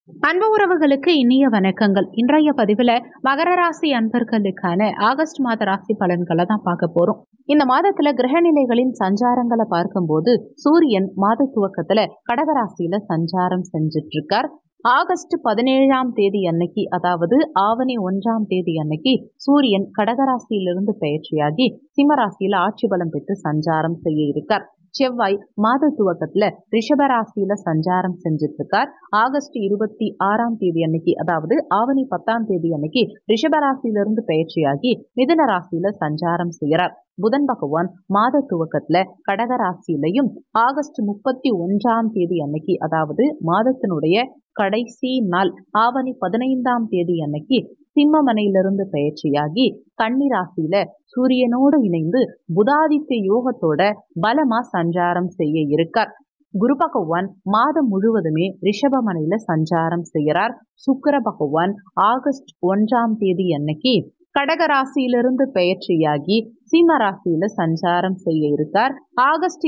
அன்பு உறவுகளுக்கு இனிய வணக்கங்கள். இன்றைய பதிவுல மகர ராசி அன்பர்களுக்கான ஆகஸ்ட் மாத ராசி பலன்களை தான் பார்க்க போறோம். இந்த மாதத்துல கிரகநிலைகளின் சஞ்சாரங்களை பார்க்கும்போது சூரியன் மாத துவக்கத்துல கடகராசியில சஞ்சாரம் செஞ்சிட்டு இருக்கார். ஆகஸ்ட் 17ஆம் தேதி அன்னைக்கு, அதாவது ஆவணி 1ஆம் தேதி அன்னைக்கு சூரியன் கடகராசியிலிருந்து பயிற்சியாகி சிம்மராசியில ஆட்சி பலம் பெற்று சஞ்சாரம் செய்ய இருக்கார். செவ்வாய் மாத துவக்கத்துல ரிஷபராசியில சஞ்சாரம் செஞ்சுட்டு இருக்கார். ஆகஸ்ட் 26ஆம் தேதி அன்னைக்கு, அதாவது ஆவணி 10ஆம் தேதி அன்னைக்கு ரிஷபராசியிலிருந்து பயிற்சியாகி மிதுன ராசியில சஞ்சாரம் செய்கிறார். புதன் பகவான் மாத துவக்கத்துல கடகராசியிலையும் ஆகஸ்ட் 31ஆம் தேதி அன்னைக்கு, அதாவது மாதத்தினுடைய கடைசி நாள் ஆவணி 15ஆம் தேதி அன்னைக்கு சிம்மமனையிலிருந்து பயிற்சியாகி கன்னிராசியில சூரியனோடு இணைந்து புதாதித்ய யோகத்தோட பலமா சஞ்சாரம் செய்ய இருக்கார். குரு பகவான் மாதம் முழுவதுமே ரிஷபமனையில சஞ்சாரம் செய்கிறார். சுக்கிர பகவான் ஆகஸ்ட் 1ஆம் தேதி அன்னைக்கு கடகராசியிலிருந்து பயிற்சியாகி சிம்ம ராசியில சஞ்சாரம் செய்ய இருக்கார். ஆகஸ்ட்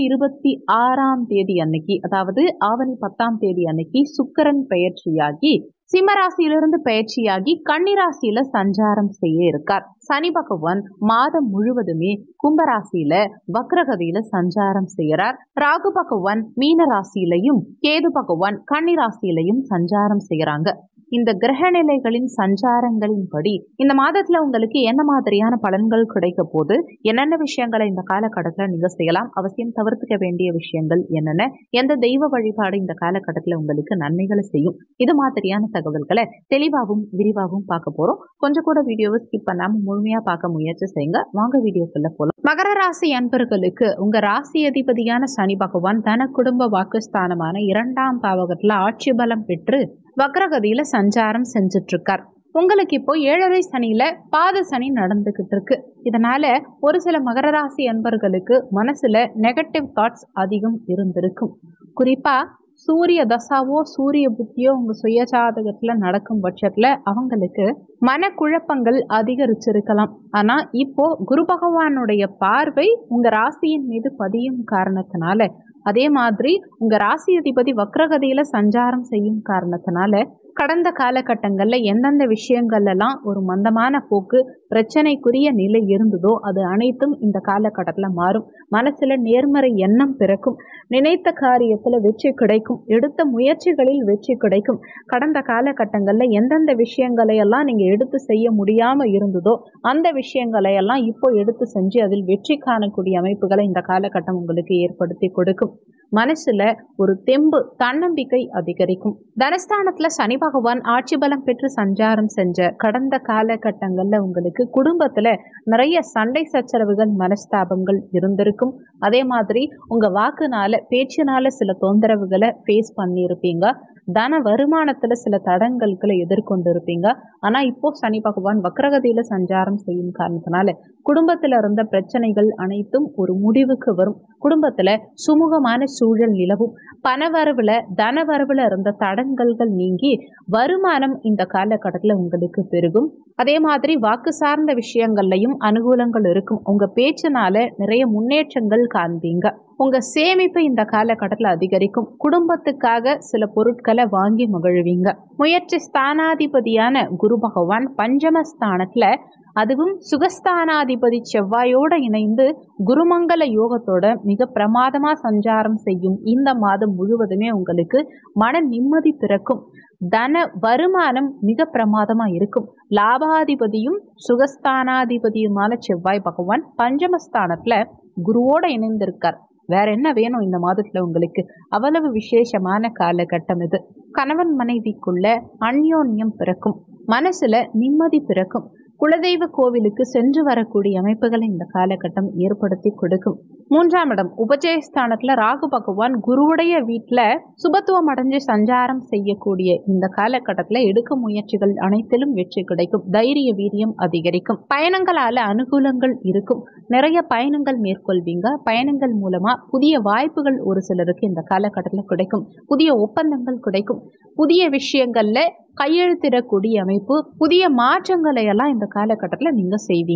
26ஆம் தேதி அன்னைக்கு, அதாவது ஆவணி 10ஆம் தேதி அன்னைக்கு சுக்கிரன் பயிற்சியாகி சிம்மராசியிலிருந்து பயிற்சியாகி கன்னிராசியில சஞ்சாரம் செய்ய இருக்கார். சனி பகவான் மாதம் முழுவதுமே கும்பராசியில வக்ரகதியில சஞ்சாரம் செய்யறார். ராகு பகவான் மீன ராசியிலையும் கேது பகவான் கன்னிராசியிலையும் சஞ்சாரம் செய்யறாங்க. இந்த கிரக நிலைகளின் சஞ்சாரங்களின்படி இந்த மாதத்துல உங்களுக்கு என்ன மாதிரியான பலன்கள் கிடைக்க போது, என்னென்ன விஷயங்களை இந்த காலகட்டத்துல நீங்க செய்யலாம், அவசியம் தவிர்த்துக்க வேண்டிய விஷயங்கள் என்னென்ன, எந்த தெய்வ வழிபாடு இந்த காலகட்டத்துல உங்களுக்கு நன்மைகளை செய்யும், இது மாதிரியான தகவல்களை தெளிவாகவும் விரிவாகவும் பார்க்க போறோம். கொஞ்சம் கூட வீடியோவை ஸ்கிப் பண்ணாம முழுமையா பார்க்க முயற்சி செய்யுங்க. வாங்க வீடியோக்குள்ள போலாம். மகர ராசி அன்பர்களுக்கு உங்க ராசி அதிபதியான சனி பகவான் தன குடும்ப வாக்குஸ்தானமான 2ஆம் பாவகத்துல ஆட்சி பலம் பெற்று வக்ரகதியில சஞ்சாரம் செஞ்சுட்டு இருக்கார். உங்களுக்கு இப்போ 7.5 சனியில பாத சனி நடந்துகிட்டு இருக்கு. இதனால ஒரு சில மகர ராசி அன்பர்களுக்கு மனசுல நெகட்டிவ் தாட்ஸ் அதிகம் இருந்திருக்கும். குறிப்பா சூரிய தசாவோ சூரிய புத்தியோ உங்க சுய ஜாதகத்துல நடக்கும் பட்சத்துல அவங்களுக்கு மனக்குழப்பங்கள் அதிகரிச்சிருக்கலாம். ஆனா இப்போ குரு பகவானுடைய பார்வை உங்க ராசியின் மீது பதியும் காரணத்தினால, அதே மாதிரி உங்க ராசி அதிபதி வக்ரகதியில சஞ்சாரம் செய்யும் காரணத்தினால கடந்த காலகட்டங்கள்ல எந்தெந்த விஷயங்கள் எல்லாம் ஒரு மந்தமான போக்கு பிரச்சனைக்குரிய நிலை இருந்ததோ அது அனைத்தும் இந்த காலகட்டத்துல மாறும். மனசுல நேர்மறை எண்ணம் பிறக்கும். நினைத்த காரியத்துல வெற்றி கிடைக்கும். எடுத்த முயற்சிகளில் வெற்றி கிடைக்கும். கடந்த காலகட்டங்கள்ல எந்தெந்த விஷயங்களை எல்லாம் நீங்க எடுத்து செய்ய முடியாம இருந்ததோ அந்த விஷயங்களை எல்லாம் இப்போ எடுத்து செஞ்சு அதில் வெற்றி காணக்கூடிய அமைப்புகளை இந்த காலகட்டம் உங்களுக்கு ஏற்படுத்தி கொடுக்கும். மனசுல ஒரு தெம்பு, தன்னம்பிக்கை அதிகரிக்கும். தனஸ்தானத்துல சனி பகவான் ஆட்சி பலம் பெற்று சஞ்சாரம் செஞ்ச கடந்த காலகட்டங்கள்ல உங்களுக்கு குடும்பத்துல நிறைய சண்டை சச்சரவுகள், மனஸ்தாபங்கள் இருந்திருக்கும். அதே மாதிரி உங்க வாக்குனால பேச்சினால சில தொந்தரவுகளை ஃபேஸ் பண்ணியிருப்பீங்க. தன வருமானத்துல சில தடங்கல்களை எதிர்கொண்டு இருப்பீங்க. ஆனா இப்போ சனி பகவான் வக்ரகதியில சஞ்சாரம் செய்யும் காரணத்தினால குடும்பத்துல இருந்த பிரச்சனைகள் அனைத்தும் ஒரு முடிவுக்கு வரும். குடும்பத்துல சுமூகமான சூழல் நிலவும். பணவரவுல தனவரவுல இருந்த தடங்கல்கள் நீங்கி வருமானம் இந்த காலகட்டத்துல உங்களுக்கு பெருகும். அதே மாதிரி வாக்கு சார்ந்த விஷயங்கள்லையும் அனுகூலங்கள் இருக்கும். உங்க பேச்சினால நிறைய முன்னேற்றங்கள் காண்பீங்க. உங்க சேமிப்பு இந்த காலகட்டத்தில் அதிகரிக்கும். குடும்பத்துக்காக சில பொருட்களை வாங்கி மகிழ்வீங்க. முயற்சி ஸ்தானாதிபதியான குரு பகவான் பஞ்சமஸ்தானத்துல, அதுவும் சுகஸ்தானாதிபதி செவ்வாயோட இணைந்து குருமங்கல யோகத்தோட மிக பிரமாதமா சஞ்சாரம் செய்யும் இந்த மாதம் முழுவதுமே உங்களுக்கு மன நிம்மதி பிறக்கும். தன வருமானம் மிக பிரமாதமா இருக்கும். லாபாதிபதியும் சுகஸ்தானாதிபதியுமான செவ்வாய் பகவான் பஞ்சமஸ்தானத்துல குருவோட இணைந்திருக்கார். வேற என்ன வேணும் இந்த மாதத்துல உங்களுக்கு? அவ்வளவு விசேஷமான காலகட்டம் இது. கணவன் மனைவிக்குள்ள அந்யோன்யம் பிறக்கும். மனசுல நிம்மதி பிறக்கும். குலதெய்வ கோவிலுக்கு சென்று வரக்கூடிய அமைப்புகளை இந்த காலகட்டம் ஏற்படுத்தி கொடுக்கும். 3ஆம் இடம் உபஜயஸ்தானத்துல ராகு பகவான் குருவுடைய வீட்டுல சுபத்துவம் அடைஞ்சு சஞ்சாரம் செய்யக்கூடிய இந்த காலகட்டத்துல எடுக்க முயற்சிகள் அனைத்திலும் வெற்றி கிடைக்கும். தைரிய வீரியம் அதிகரிக்கும். பயணங்களால அனுகூலங்கள் இருக்கும். நிறைய பயணங்கள் மேற்கொள்வீங்க. பயணங்கள் மூலமா புதிய வாய்ப்புகள் ஒரு சிலருக்கு இந்த காலகட்டத்துல கிடைக்கும். புதிய ஒப்பந்தங்கள் கிடைக்கும். புதிய விஷயங்கள்ல கையெழுத்திடக்கூடிய அமைப்பு, புதிய மாற்றங்களை எல்லாம் இந்த காலகட்டத்தில் நீங்க செய்வீங்க.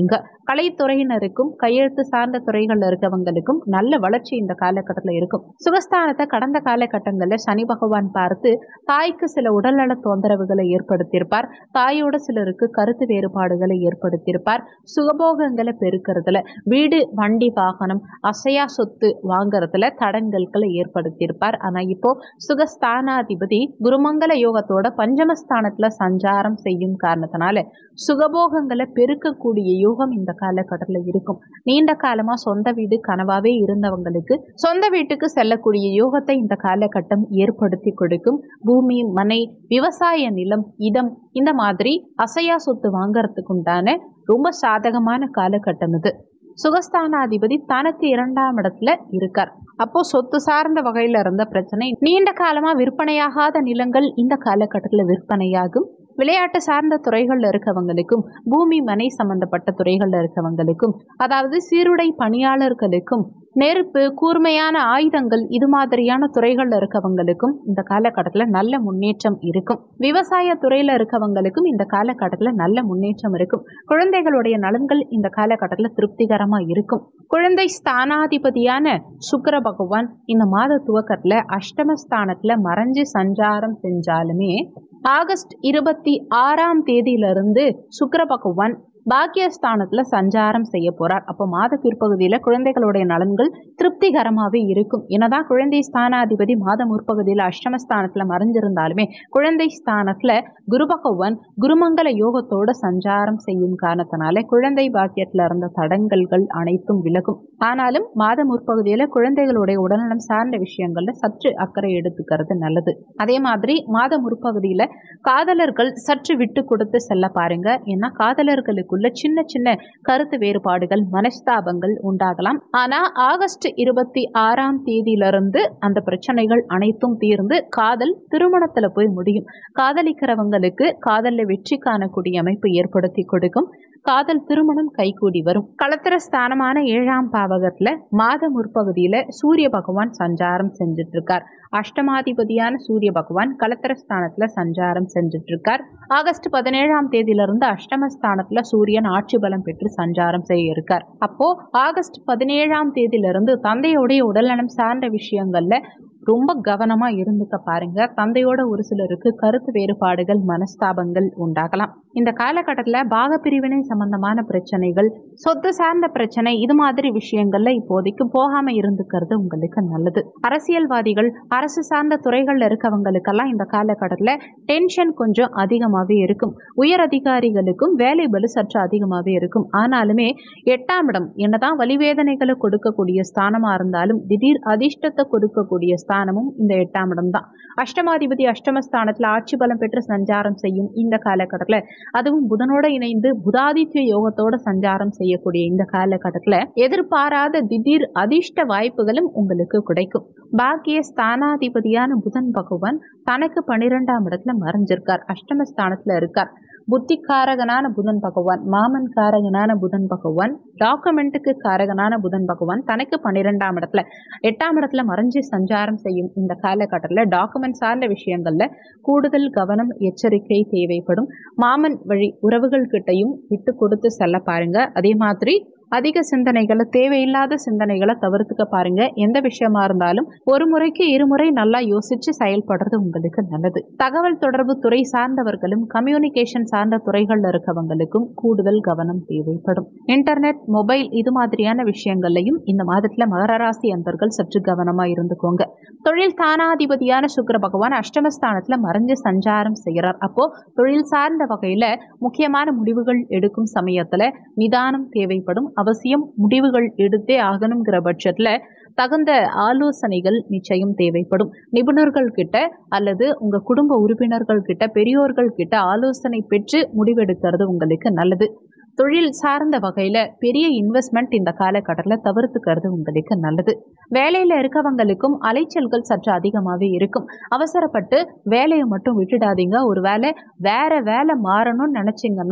கலைத்துறையினருக்கும் கையெழுத்து சார்ந்த துறைகள்ல இருக்கவங்களுக்கும் நல்ல வளர்ச்சி இந்த காலகட்டத்தில் இருக்கும். சுகஸ்தானத்தை கடந்த காலகட்டங்களில் சனி பகவான் பார்த்து தாய்க்கு சில உடல்நல தொந்தரவுகளை ஏற்படுத்தியிருப்பார். தாயோட சிலருக்கு கருத்து வேறுபாடுகளை ஏற்படுத்தியிருப்பார். சுகபோகங்களை பெருக்கிறதுல, வீடு வண்டி வாகனம் அசையா சொத்து வாங்கறதுல தடங்கல்களை ஏற்படுத்தியிருப்பார். ஆனா இப்போ சுகஸ்தானாதிபதி குருமங்கல யோகத்தோட பஞ்சமஸ்தானத்துல சஞ்சாரம் செய்யும் காரணத்தினால சுகபோகங்களை பெருக்கக்கூடிய யோகம் இந்த காலகட்டத்தில் இருக்கும். நீண்ட காலமா சொந்த வீடு கனவாவே இருந்தவங்களுக்கு சொந்த வீட்டுக்கு செல்லக்கூடிய யோகத்தை இந்த காலகட்டம் ஏற்படுத்தி கொடுக்கும். பூமி, மனை, விவசாய நிலம், இடம் இந்த மாதிரி அசையா சொத்து வாங்கறதுக்கு உண்டான ரொம்ப சாதகமான காலகட்டம் இது. சுகஸ்தானாதிபதி தனக்கு 2ஆம் இடத்துல இருக்கார். அப்போ சொத்து சார்ந்த வகையில இருந்த பிரச்சனை, நீண்ட காலமா விற்பனையாகாத நிலங்கள் இந்த காலகட்டத்தில் விற்பனையாகும். விளையாட்டு சார்ந்த துறைகள்ல இருக்கவங்களுக்கும், பூமி மனை சம்பந்தப்பட்ட துறைகள்ல இருக்கவங்களுக்கும், அதாவது சீருடை பணியாளர்களுக்கும், நெருப்பு, கூர்மையான ஆயுதங்கள் இது மாதிரியான துறைகள்ல இருக்கவங்களுக்கும் இந்த காலகட்டத்தில் நல்ல முன்னேற்றம் இருக்கும். விவசாய துறையில இருக்கவங்களுக்கும் இந்த காலகட்டத்தில் நல்ல முன்னேற்றம் இருக்கும். குழந்தைகளுடைய நலன்கள் இந்த காலகட்டத்தில் திருப்திகரமா இருக்கும். குழந்தை ஸ்தானாதிபதியான சுக்கிர பகவான் இந்த மாத துவக்கத்துல அஷ்டமஸ்தானத்துல மறைஞ்சு சஞ்சாரம் செஞ்சாலுமே ஆகஸ்ட் 26ஆம் தேதியிலிருந்து சுக்கிர பகவான் பாக்கியஸ்தானத்துல சஞ்சாரம் செய்ய போறார். அப்போ மாத பிற்பகுதியில குழந்தைகளுடைய நலன்கள் திருப்திகரமாவே இருக்கும். என்னதான் குழந்தை ஸ்தானாதிபதி மாத முற்பகுதியில அஷ்டமஸ்தானத்துல மறைஞ்சிருந்தாலுமே குழந்தை ஸ்தானத்துல குரு பகவான் குருமங்கல யோகத்தோட சஞ்சாரம் செய்யும் காரணத்தினால குழந்தை பாக்கியத்துல இருந்த தடங்கல்கள் அனைத்தும் விலகும். ஆனாலும் மாத முற்பகுதியில குழந்தைகளுடைய உடல்நலம் சார்ந்த விஷயங்கள்ல சற்று அக்கறை எடுத்துக்கிறது நல்லது. அதே மாதிரி மாத முற்பகுதியில காதலர்கள் சற்று விட்டு கொடுத்து செல்ல பாருங்க. ஏன்னா காதலர்களுக்குள்ள சின்ன சின்ன கருத்து வேறுபாடுகள், மனஸ்தாபங்கள் உண்டாகலாம். ஆனா ஆகஸ்ட் 26ஆம் தேதியிலிருந்து அந்த பிரச்சனைகள் அனைத்தும் தீர்ந்து காதல் திருமணத்துல போய் முடியும். காதலிக்கிறவங்களுக்கு காதல்ல வெற்றி காணக்கூடிய அமைப்பு ஏற்படுத்தி கொடுக்கும். காதல் திருமணம் கைகூடி வரும். களத்திர ஸ்தானமான 7ஆம் பாவகத்துல மாத முற்பகுதியில சூரிய பகவான் சஞ்சாரம் செஞ்சுட்டு இருக்கார். அஷ்டமாதிபதியான சூரிய பகவான் களத்திர ஸ்தானத்துல சஞ்சாரம் செஞ்சுட்டு இருக்கார். ஆகஸ்ட் 17ஆம் தேதியிலிருந்து அஷ்டமஸ்தானத்துல சூரியன் ஆட்சி பலம் பெற்று சஞ்சாரம் செய்ய இருக்கார். அப்போ ஆகஸ்ட் 17ஆம் தேதியிலிருந்து தந்தையுடைய உடல்நலம் சார்ந்த விஷயங்கள்ல ரொம்ப கவனமா இருந்துக்க பாருங்க. தந்தையோட ஒரு சிலருக்கு கருத்து வேறுபாடுகள், மனஸ்தாபங்கள் உண்டாகலாம். இந்த காலகட்டத்துல பாகப்பிரிவினை சம்பந்தமான பிரச்சனைகள், சொத்து சார்ந்த பிரச்சனை இது மாதிரி விஷயங்கள்ல இப்போதைக்கு போகாம இருந்துக்கிறது உங்களுக்கு நல்லது. அரசியல்வாதிகள், அரசு சார்ந்த துறைகள்ல இருக்கவங்களுக்கெல்லாம் இந்த காலகட்டத்துல டென்ஷன் கொஞ்சம் அதிகமாவே இருக்கும். உயர் அதிகாரிகளுக்கும் வேலை பளு சற்று அதிகமாவே இருக்கும். ஆனாலுமே 8ஆம் இடம் என்னதான் வலிவேதனைகளை கொடுக்கக்கூடிய ஸ்தானமா இருந்தாலும் திடீர் அதிர்ஷ்டத்தை கொடுக்கக்கூடிய ஸ்தானமும் இந்த 8ஆம் இடம் தான். அஷ்டமாதிபதி அஷ்டமஸ்தானத்துல ஆட்சி பலம் பெற்று சஞ்சாரம் செய்யும் இந்த காலகட்டத்துல, அதுவும் புதனோட இணைந்து புதாதித்ய யோகத்தோட சஞ்சாரம் செய்யக்கூடிய இந்த காலகட்டத்துல எதிர்பாராத திடீர் அதிர்ஷ்ட வாய்ப்புகளும் உங்களுக்கு கிடைக்கும். பாக்கிய ஸ்தானாதிபதியான புதன் பகவான் தனக்கு 12ஆம் இடத்துல மறைஞ்சிருக்கார். அஷ்டமஸ்தானத்துல இருக்கார். புத்தி காரகனான புதன் பகவான், மாமன் காரகனான புதன் பகவான், டாக்குமெண்ட்டுக்கு காரகனான புதன் பகவான் தனக்கு 12ஆம் இடத்துல 8ஆம் இடத்துல மறைஞ்சு சஞ்சாரம் செய்யும் இந்த காலகட்டத்தில் டாக்குமெண்ட் சார்ந்த விஷயங்கள்ல கூடுதல் கவனம், எச்சரிக்கை தேவைப்படும். மாமன் வழி உறவுகள் கிட்டையும் விட்டு கொடுத்து செல்ல பாருங்க. அதே மாதிரி அதிக சிந்தனைகளை, தேவையில்லாத சிந்தனைகளை தவிர்த்துக்க பாருங்க. எந்த விஷயமா இருந்தாலும் ஒரு முறைக்கு இருமுறை நல்லா யோசிச்சு செயல்படுறது உங்களுக்கு நல்லது. தகவல் தொடர்பு துறை சார்ந்தவர்களும், கம்யூனிகேஷன் சார்ந்த துறைகள்ல இருக்கவங்களுக்கும் கூடுதல் கவனம் தேவைப்படும். இன்டர்நெட், மொபைல் இது மாதிரியான விஷயங்கள்லையும் இந்த மாதத்துல மகர ராசி அன்பர்கள் சற்று கவனமா இருந்துக்கோங்க. தொழில் தானாதிபதியான சுக்கிர பகவான் அஷ்டமஸ்தானத்துல மறைஞ்சு சஞ்சாரம் செய்கிறார். அப்போ தொழில் சார்ந்த வகையில முக்கியமான முடிவுகள் எடுக்கும் சமயத்துல நிதானம் தேவைப்படும். அவசியம் முடிவுகள் எடுத்தே ஆகணுங்கிற பட்சத்துல தகுந்த ஆலோசனைகள் நிச்சயம் தேவைப்படும். நிபுணர்கள் கிட்ட அல்லது உங்க குடும்ப உறுப்பினர்கள் கிட்ட, பெரியோர்கள் கிட்ட ஆலோசனை பெற்று முடிவெடுக்கிறது உங்களுக்கு நல்லது. தொழில் சார்ந்த வகையில பெரிய இன்வெஸ்ட்மெண்ட் இந்த காலகட்டத்தில் தவிர்த்துக்கிறது உங்களுக்கு நல்லது. வேலையில இருக்கவங்களுக்கும் அலைச்சல்கள் சற்று அதிகமாகவே இருக்கும். அவசரப்பட்டு வேலையை மட்டும் விட்டுடாதீங்க. ஒரு வேலை வேற வேலை மாறணும்னு நினைச்சிங்கன்னா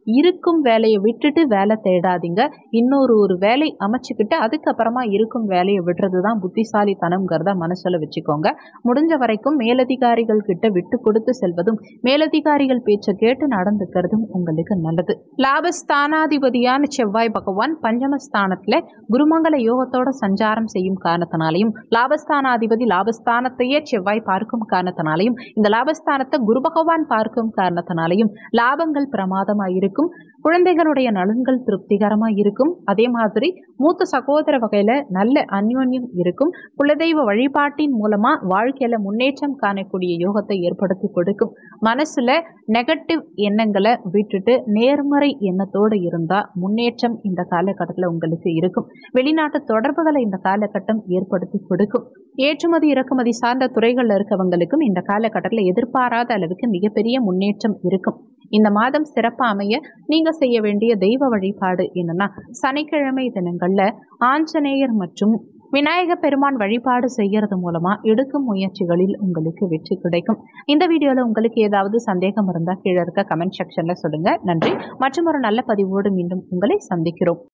இருக்கும் வேலையை விட்டுட்டு வேலை தேடாதீங்க. ஒரு வேலை அமைச்சுக்கிட்டு அதுக்கப்புறமா இருக்கும் வேலையை விடுறது தான் புத்திசாலித்தனம்ங்கிறத மனசுல வச்சுக்கோங்க. முடிஞ்ச வரைக்கும் மேலதிகாரிகள் கிட்ட விட்டு கொடுத்து செல்வதும் மேலதிகாரிகள் பேச்சை கேட்டு நடந்துக்கிறதும் உங்களுக்கு நல்லது. லாபஸ்தானாதிபதியான செவ்வாய் பகவான் பஞ்சமஸ்தானத்துல குருமங்கல யோகத்தோட சஞ்சாரம் செய்யும் காரணத்தினாலையும் லாபஸ்தானாதிபதி லாபஸ்தானத்தையே செவ்வாய் பார்க்கும் காரணத்தினாலையும் இந்த லாபஸ்தானத்தை குரு பகவான் பார்க்கும் காரணத்தினாலையும் லாபங்கள் பிரமாதமாக இருக்கும். குழந்தைகளுடைய நலன்கள் திருப்திகரமாக இருக்கும். அதே மாதிரி மூத்த சகோதர வகையில நல்ல அந்யோன்யம் இருக்கும். குலதெய்வ வழிபாட்டின் மூலமா வாழ்க்கையில முன்னேற்றம் காணக்கூடிய யோகத்தை ஏற்படுத்தி கொடுக்கும். மனசுல நெகட்டிவ் எண்ணங்களை விட்டுட்டு நேர்மறை எண்ணத்தோடு இருந்தா முன்னேற்றம் இந்த காலகட்டத்தில் உங்களுக்கு இருக்கும். வெளிநாட்டு தொடர்புகளை இந்த காலகட்டம் ஏற்படுத்தி கொடுக்கும். ஏற்றுமதி இறக்குமதி சார்ந்த துறைகளில் இருக்கவங்களுக்கும் இந்த காலகட்டத்தில் எதிர்பாராத அளவுக்கு மிகப்பெரிய முன்னேற்றம் இருக்கும். இந்த மாதம் சிறப்பாக அமைய நீங்க செய்ய வேண்டிய தெய்வ வழிபாடு என்னன்னா, சனிக்கிழமை தினங்கள்ல ஆஞ்சநேயர் மற்றும் விநாயக பெருமான் வழிபாடு செய்யறது மூலமா எடுக்கும் முயற்சிகளில் உங்களுக்கு வெற்றி கிடைக்கும். இந்த வீடியோல உங்களுக்கு ஏதாவது சந்தேகம் இருந்தா கீழே இருக்க கமெண்ட் செக்ஷன்ல சொல்லுங்க. நன்றி. மற்றும் ஒரு நல்ல பதிவோடு மீண்டும் உங்களை சந்திக்கிறோம்.